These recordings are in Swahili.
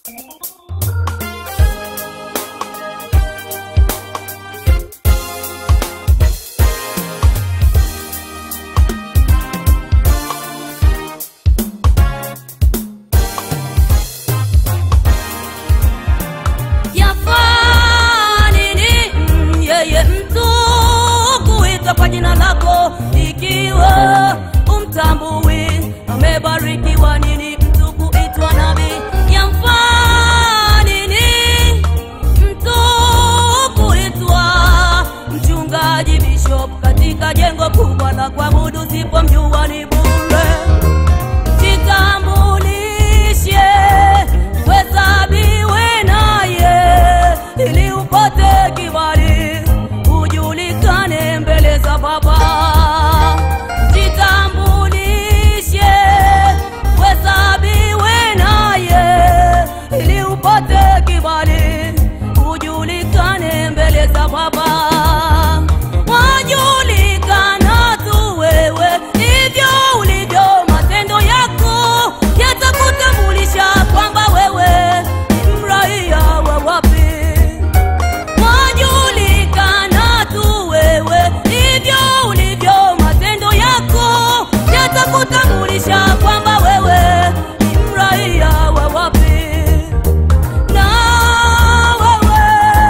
Kwa jina lako ikiwa umtambui amebarikiwa nini mtu kuitwa nabii? Yamfaa nini mtu kuitwa mchungaji bishop katika jengo kubwa la kuabudu sipomjua ni bure? Jitambulishe wesabiwe naye ili upate kibali ujulikane mbele za Baba. Jitambulishe wesabiwe naye ili upate kibali ujulikane mbele za Baba. Wajulikana tu wewe hivyo ulivyo, matendo yako yatakutambulisha kwamba wewe ni mraia wa wapi. Wajulikana tu wewe hivyo ulivyo, matendo yako yatakutambulisha kwamba wewe ni mraia wa wapi. Na wewe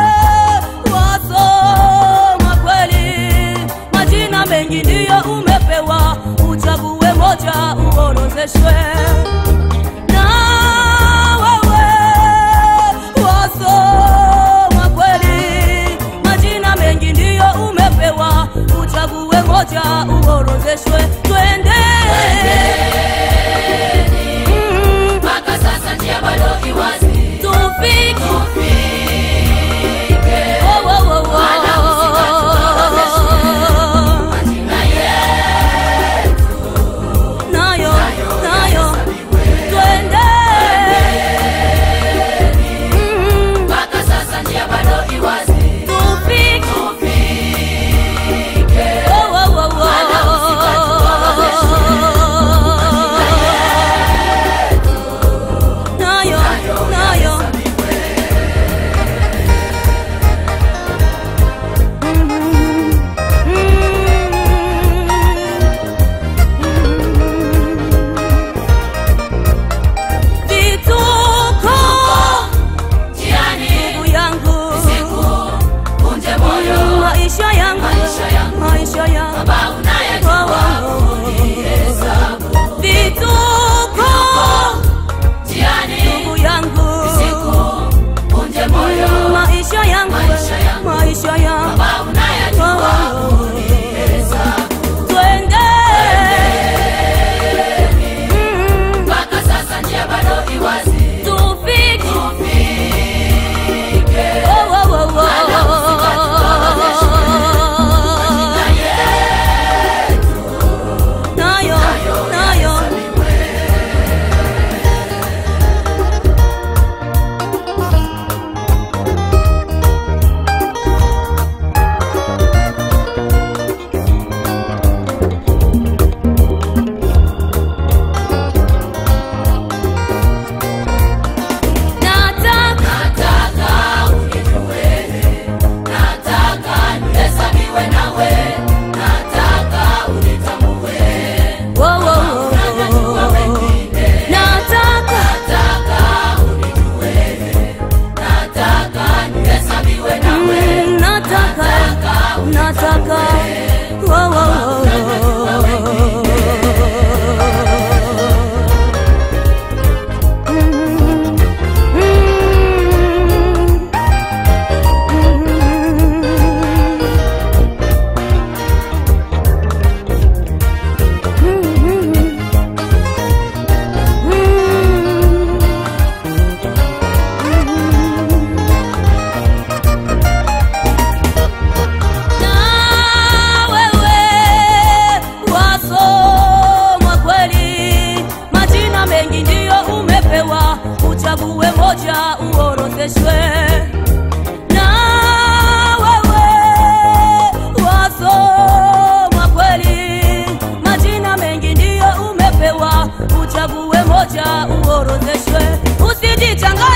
wasoma kweli, majina mengi ndiyo umepewa, uchague moja uorozeshwe. Na wewe wasoma kweli, majina mengi ndiyo umepewa, uchague moja uorozeshwe. Twende mpaka sasa njia bado iwazi, tufike majina yetu nayo twende mpaka sasa njia bado iwazi, tufike nayo vituko jiani ndugu yangu, siku unje moyo, maisha yangu Baba unayajua unihesabu. vituko Jiani ndugu yangu, siku unje moyo, maisha yangu Baba unayajua unihesabu. twende Mpaka sasa njia bado iwazi, tufike nayo nataka unijue, nataka nihesabiwe nawe, nataka unitambue, unajua wengine. Nataka unijue, nataka nihesabiwe nawe, nataka uchague moja uorozeshwe. Na wewe wasoma kweli, majina mengi ndiyo umepewa, uchague moja uorozeshwe. Usijichanganye